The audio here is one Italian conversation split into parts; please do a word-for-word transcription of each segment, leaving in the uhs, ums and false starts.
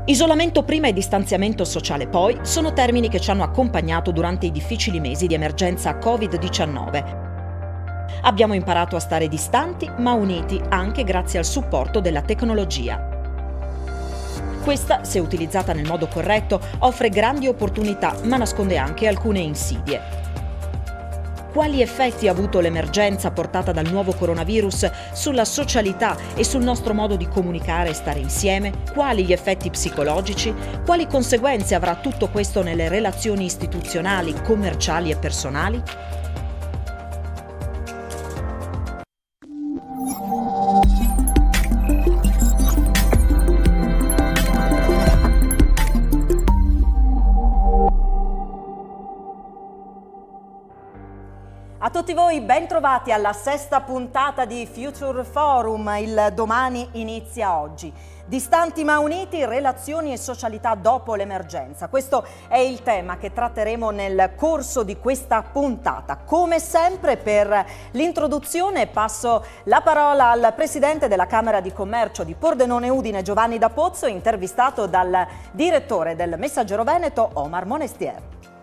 Isolamento prima e distanziamento sociale poi sono termini che ci hanno accompagnato durante i difficili mesi di emergenza covid diciannove. Abbiamo imparato a stare distanti ma uniti anche grazie al supporto della tecnologia. Questa, se utilizzata nel modo corretto, offre grandi opportunità ma nasconde anche alcune insidie. Quali effetti ha avuto l'emergenza portata dal nuovo coronavirus sulla socialità e sul nostro modo di comunicare e stare insieme? Quali gli effetti psicologici? Quali conseguenze avrà tutto questo nelle relazioni istituzionali, commerciali e personali? A tutti voi ben trovati alla sesta puntata di Future Forum, il domani inizia oggi. Distanti ma uniti, relazioni e socialità dopo l'emergenza. Questo è il tema che tratteremo nel corso di questa puntata. Come sempre per l'introduzione passo la parola al Presidente della Camera di Commercio di Pordenone Udine, Giovanni D'Apozzo, intervistato dal direttore del Messaggero Veneto, Omar Monestier.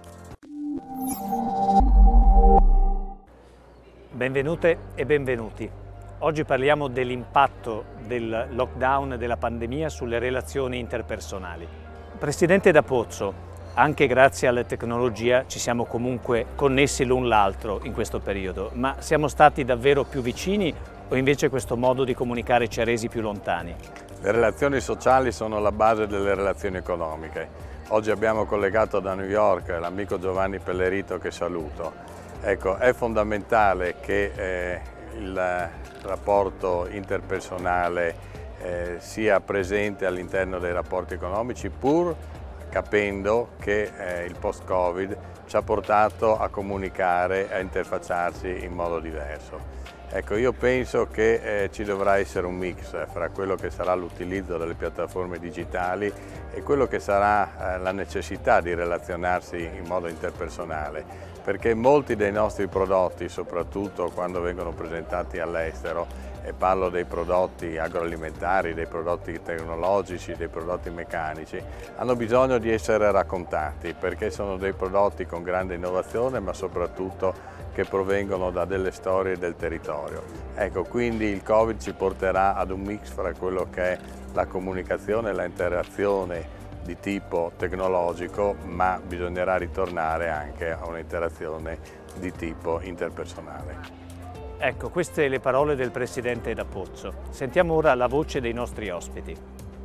Benvenute e benvenuti. Oggi parliamo dell'impatto del lockdown e della pandemia sulle relazioni interpersonali. Presidente D'Apozzo, anche grazie alla tecnologia ci siamo comunque connessi l'un l'altro in questo periodo, ma siamo stati davvero più vicini o invece questo modo di comunicare ci ha resi più lontani? Le relazioni sociali sono la base delle relazioni economiche. Oggi abbiamo collegato da New York l'amico Giovanni Pellerito, che saluto. Ecco, è fondamentale che eh, il rapporto interpersonale eh, sia presente all'interno dei rapporti economici, pur capendo che eh, il post-Covid ci ha portato a comunicare, a interfacciarsi in modo diverso. Ecco, io penso che eh, ci dovrà essere un mix fra quello che sarà l'utilizzo delle piattaforme digitali e quello che sarà eh, la necessità di relazionarsi in modo interpersonale, perché molti dei nostri prodotti, soprattutto quando vengono presentati all'estero, e parlo dei prodotti agroalimentari, dei prodotti tecnologici, dei prodotti meccanici, hanno bisogno di essere raccontati, perché sono dei prodotti con grande innovazione, ma soprattutto che provengono da delle storie del territorio. Ecco, quindi il Covid ci porterà ad un mix fra quello che è la comunicazione e la interazione di tipo tecnologico, ma bisognerà ritornare anche a un'interazione di tipo interpersonale. Ecco, queste le parole del Presidente D'Apozzo. Sentiamo ora la voce dei nostri ospiti.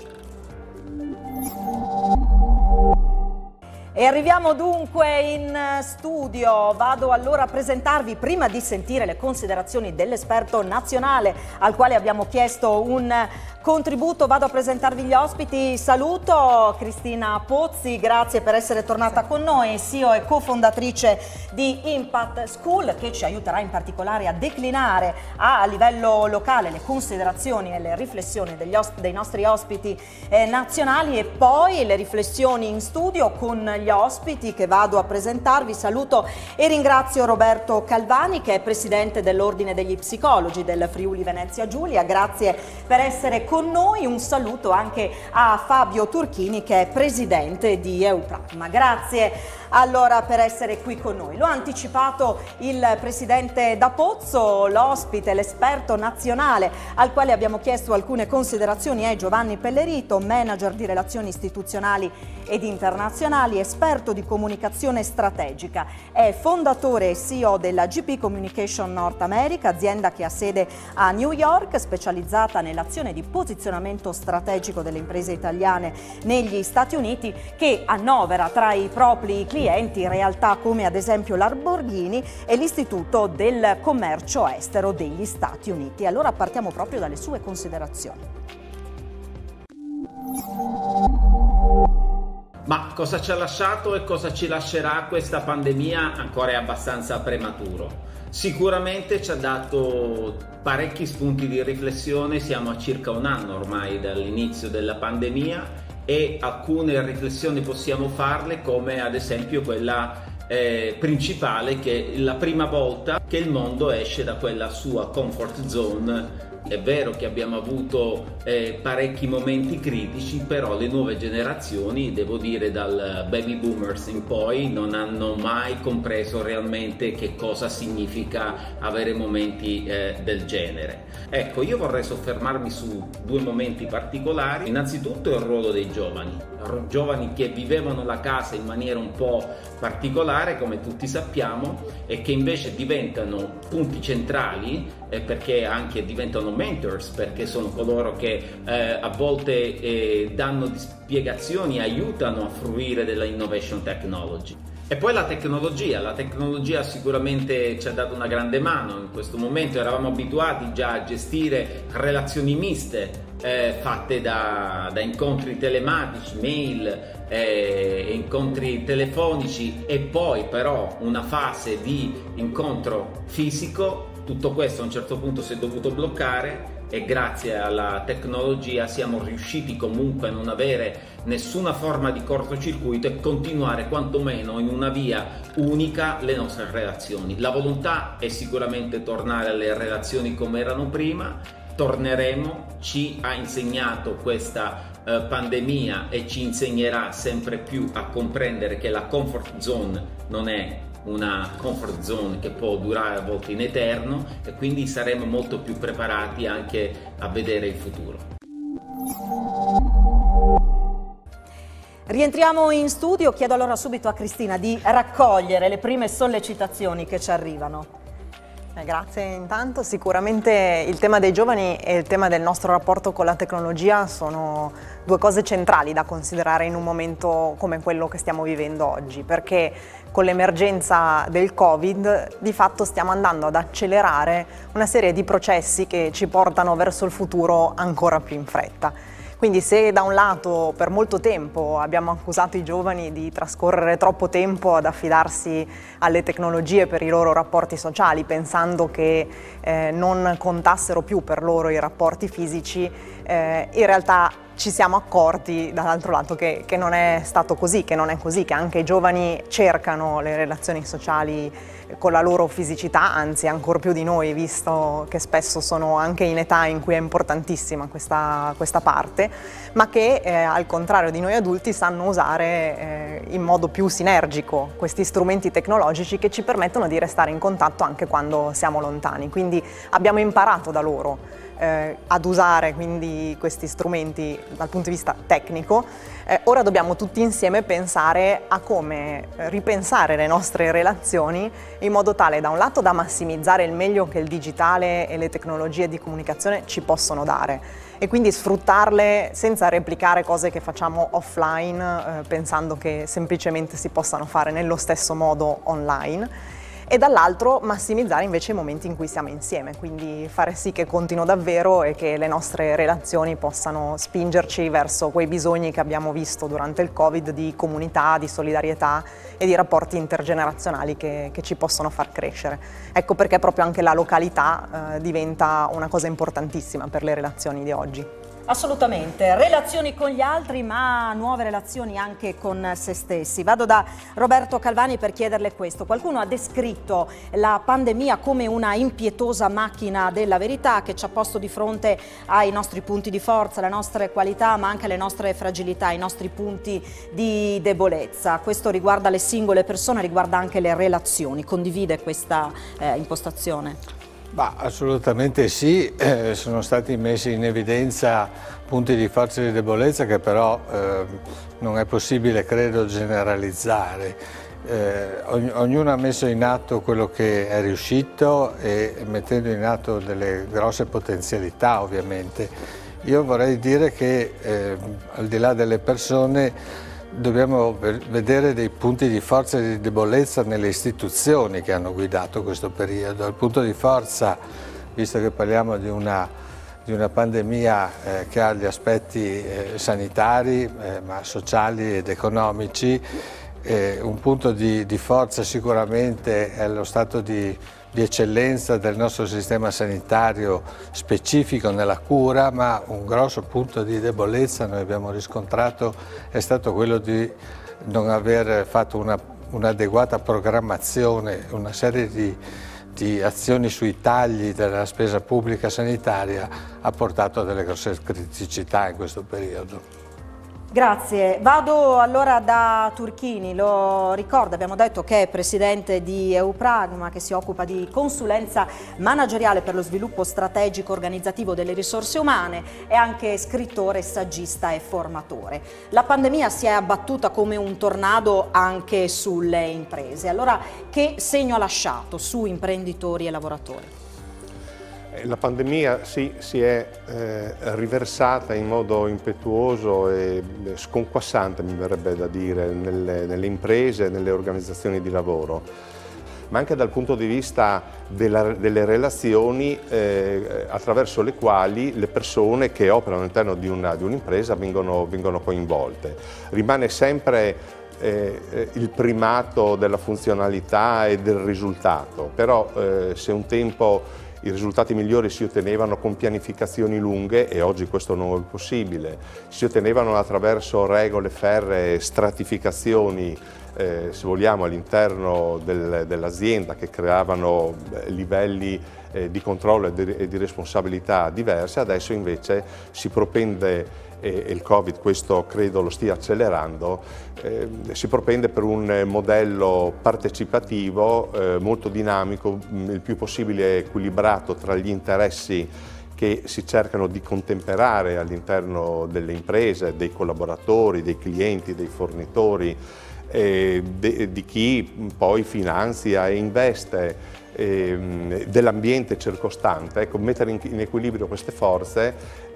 E arriviamo dunque in studio. Vado allora a presentarvi, prima di sentire le considerazioni dell'esperto nazionale al quale abbiamo chiesto un contributo, vado a presentarvi gli ospiti. Saluto Cristina Pozzi, grazie per essere tornata con noi, C E O e cofondatrice di Impact School, che ci aiuterà in particolare a declinare a livello locale le considerazioni e le riflessioni degli dei nostri ospiti eh, nazionali, e poi le riflessioni in studio con gli ospiti che vado a presentarvi. Saluto e ringrazio Roberto Calvani, che è presidente dell'Ordine degli Psicologi del Friuli Venezia Giulia, grazie per essere con noi. Un saluto anche a Fabio Turchini, che è presidente di EUPRACMA. Grazie allora per essere qui con noi. Lo ha anticipato il Presidente D'Apozzo, l'ospite, l'esperto nazionale al quale abbiamo chiesto alcune considerazioni è Giovanni Pellerito, manager di relazioni istituzionali ed internazionali, esperto di comunicazione strategica. È fondatore e C E O della G P Communication North America, azienda che ha sede a New York, specializzata nell'azione di posizionamento strategico delle imprese italiane negli Stati Uniti, che annovera tra i propri clienti realtà come ad esempio Lamborghini e l'Istituto del Commercio Estero degli Stati Uniti. Allora partiamo proprio dalle sue considerazioni. Ma cosa ci ha lasciato e cosa ci lascerà questa pandemia ancora è abbastanza prematuro. Sicuramente ci ha dato parecchi spunti di riflessione, siamo a circa un anno ormai dall'inizio della pandemia e alcune riflessioni possiamo farle, come ad esempio quella eh, principale, che è la prima volta che il mondo esce da quella sua comfort zone È vero che abbiamo avuto eh, parecchi momenti critici, però le nuove generazioni, devo dire dal baby boomers in poi, non hanno mai compreso realmente che cosa significa avere momenti eh, del genere. Ecco, io vorrei soffermarmi su due momenti particolari. Innanzitutto il ruolo dei giovani, giovani che vivevano la casa in maniera un po' particolare, come tutti sappiamo, e che invece diventano punti centrali eh, perché anche diventano mentors, perché sono coloro che eh, a volte eh, danno spiegazioni, aiutano a fruire della innovation technology. E poi la tecnologia, la tecnologia sicuramente ci ha dato una grande mano. In questo momento eravamo abituati già a gestire relazioni miste eh, fatte da, da incontri telematici, mail, eh, incontri telefonici e poi però una fase di incontro fisico. Tutto questo a un certo punto si è dovuto bloccare e grazie alla tecnologia siamo riusciti comunque a non avere nessuna forma di cortocircuito e continuare quantomeno in una via unica le nostre relazioni. La volontà è sicuramente tornare alle relazioni come erano prima, torneremo, ci ha insegnato questa eh, pandemia e ci insegnerà sempre più a comprendere che la comfort zone non è una comfort zone che può durare a volte in eterno e quindi saremo molto più preparati anche a vedere il futuro. Rientriamo in studio, chiedo allora subito a Cristina di raccogliere le prime sollecitazioni che ci arrivano. Eh, grazie intanto. Sicuramente il tema dei giovani e il tema del nostro rapporto con la tecnologia sono due cose centrali da considerare in un momento come quello che stiamo vivendo oggi, perché con l'emergenza del Covid di fatto stiamo andando ad accelerare una serie di processi che ci portano verso il futuro ancora più in fretta. Quindi se da un lato per molto tempo abbiamo accusato i giovani di trascorrere troppo tempo ad affidarsi alle tecnologie per i loro rapporti sociali, pensando che eh, non contassero più per loro i rapporti fisici, eh, in realtà ci siamo accorti dall'altro lato che, che non è stato così, che non è così, che anche i giovani cercano le relazioni sociali con la loro fisicità, anzi ancor più di noi, visto che spesso sono anche in età in cui è importantissima questa, questa parte, ma che eh, al contrario di noi adulti sanno usare eh, in modo più sinergico questi strumenti tecnologici che ci permettono di restare in contatto anche quando siamo lontani. Quindi abbiamo imparato da loro Eh, ad usare quindi questi strumenti dal punto di vista tecnico. Eh, ora dobbiamo tutti insieme pensare a come ripensare le nostre relazioni in modo tale da un lato da massimizzare il meglio che il digitale e le tecnologie di comunicazione ci possono dare e quindi sfruttarle senza replicare cose che facciamo offline eh, pensando che semplicemente si possano fare nello stesso modo online. E dall'altro massimizzare invece i momenti in cui siamo insieme, quindi fare sì che contino davvero e che le nostre relazioni possano spingerci verso quei bisogni che abbiamo visto durante il Covid di comunità, di solidarietà e di rapporti intergenerazionali che, che ci possono far crescere. Ecco perché proprio anche la località eh, diventa una cosa importantissima per le relazioni di oggi. Assolutamente, relazioni con gli altri ma nuove relazioni anche con se stessi. Vado da Roberto Calvani per chiederle questo. Qualcuno ha descritto la pandemia come una impietosa macchina della verità che ci ha posto di fronte ai nostri punti di forza, le nostre qualità ma anche le nostre fragilità, i nostri punti di debolezza. Questo riguarda le singole persone, riguarda anche le relazioni. Condivide questa eh, impostazione? Bah, assolutamente sì, eh, sono stati messi in evidenza punti di forza e di debolezza che però eh, non è possibile, credo, generalizzare. Eh, ogn ognuno ha messo in atto quello che è riuscito e mettendo in atto delle grosse potenzialità ovviamente. Io vorrei dire che eh, al di là delle persone dobbiamo vedere dei punti di forza e di debolezza nelle istituzioni che hanno guidato questo periodo. Il punto di forza, visto che parliamo di una, di una pandemia eh, che ha gli aspetti eh, sanitari, eh, ma sociali ed economici, eh, un punto di, di forza sicuramente è lo stato di di eccellenza del nostro sistema sanitario specifico nella cura, ma un grosso punto di debolezza noi abbiamo riscontrato è stato quello di non aver fatto una, un'adeguata programmazione, una serie di, di azioni sui tagli della spesa pubblica sanitaria ha portato a delle grosse criticità in questo periodo. Grazie. Vado allora da Turchini, lo ricordo, abbiamo detto che è presidente di EUPragma, che si occupa di consulenza manageriale per lo sviluppo strategico organizzativo delle risorse umane, è anche scrittore, saggista e formatore. La pandemia si è abbattuta come un tornado anche sulle imprese. Allora, che segno ha lasciato su imprenditori e lavoratori? La pandemia sì, si è eh, riversata in modo impetuoso e sconquassante, mi verrebbe da dire, nelle, nelle imprese e nelle organizzazioni di lavoro, ma anche dal punto di vista della, delle relazioni eh, attraverso le quali le persone che operano all'interno di un'impresa vengono, vengono coinvolte. Rimane sempre eh, il primato della funzionalità e del risultato, però eh, se un tempo i risultati migliori si ottenevano con pianificazioni lunghe, e oggi questo non è possibile, si ottenevano attraverso regole ferree, stratificazioni, eh, se vogliamo, all'interno del, dell'azienda, che creavano livelli eh, di controllo e di, e di responsabilità diverse. Adesso invece si propende, e il Covid questo credo lo stia accelerando, eh, si propende per un modello partecipativo eh, molto dinamico, il più possibile equilibrato tra gli interessi che si cercano di contemperare all'interno delle imprese, dei collaboratori, dei clienti, dei fornitori, eh, de, di chi poi finanzia e investe, eh, dell'ambiente circostante. Ecco, mettere in, in equilibrio queste forze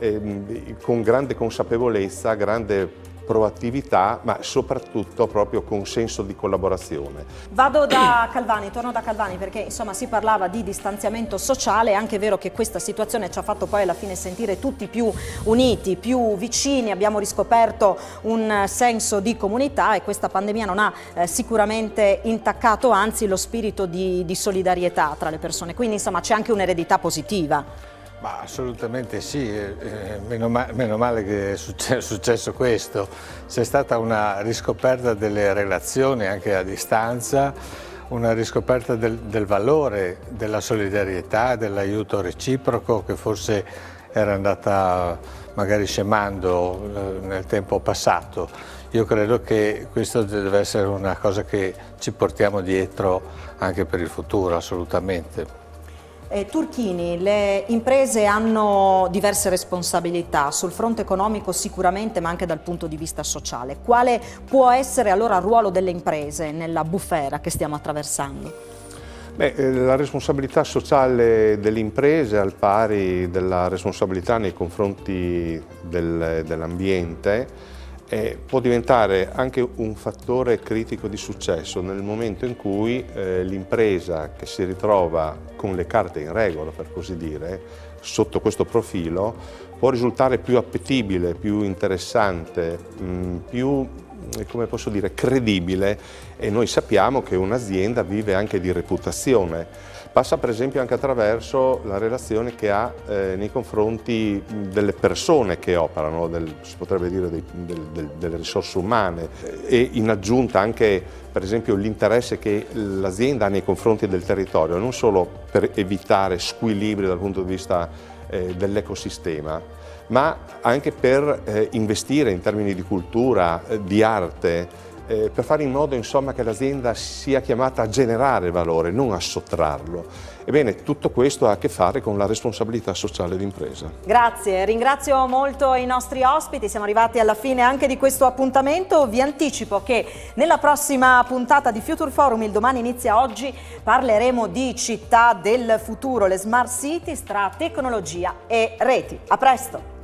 eh, con grande consapevolezza, grande proattività, ma soprattutto proprio con senso di collaborazione. Vado da Calvani, torno da Calvani, perché insomma si parlava di distanziamento sociale. È anche vero che questa situazione ci ha fatto poi alla fine sentire tutti più uniti, più vicini, abbiamo riscoperto un senso di comunità, e questa pandemia non ha eh, sicuramente intaccato, anzi, lo spirito di, di solidarietà tra le persone, quindi insomma c'è anche un'eredità positiva. Ma assolutamente sì, eh, meno, ma meno male che è successo, è successo questo. C'è stata una riscoperta delle relazioni anche a distanza, una riscoperta del, del valore della solidarietà, dell'aiuto reciproco, che forse era andata magari scemando eh, nel tempo passato. Io credo che questo deve essere una cosa che ci portiamo dietro anche per il futuro, assolutamente. Eh, Turchini, le imprese hanno diverse responsabilità sul fronte economico sicuramente, ma anche dal punto di vista sociale. Quale può essere allora il ruolo delle imprese nella bufera che stiamo attraversando? Beh, la responsabilità sociale delle imprese, al pari della responsabilità nei confronti del, dell'ambiente, Eh, può diventare anche un fattore critico di successo nel momento in cui eh, l'impresa che si ritrova con le carte in regola, per così dire, sotto questo profilo, può risultare più appetibile, più interessante, mh, più, come posso dire, credibile, e noi sappiamo che un'azienda vive anche di reputazione. Passa per esempio anche attraverso la relazione che ha eh, nei confronti delle persone che operano, del, si potrebbe dire dei, del, del, delle risorse umane, e in aggiunta anche per esempio l'interesse che l'azienda ha nei confronti del territorio, non solo per evitare squilibri dal punto di vista eh, dell'ecosistema, ma anche per eh, investire in termini di cultura, eh, di arte, Eh, per fare in modo insomma che l'azienda sia chiamata a generare valore, non a sottrarlo. Ebbene, tutto questo ha a che fare con la responsabilità sociale d'impresa. Grazie, ringrazio molto i nostri ospiti, siamo arrivati alla fine anche di questo appuntamento. Vi anticipo che nella prossima puntata di Future Forum, il domani inizia oggi, parleremo di città del futuro, le smart cities tra tecnologia e reti. A presto!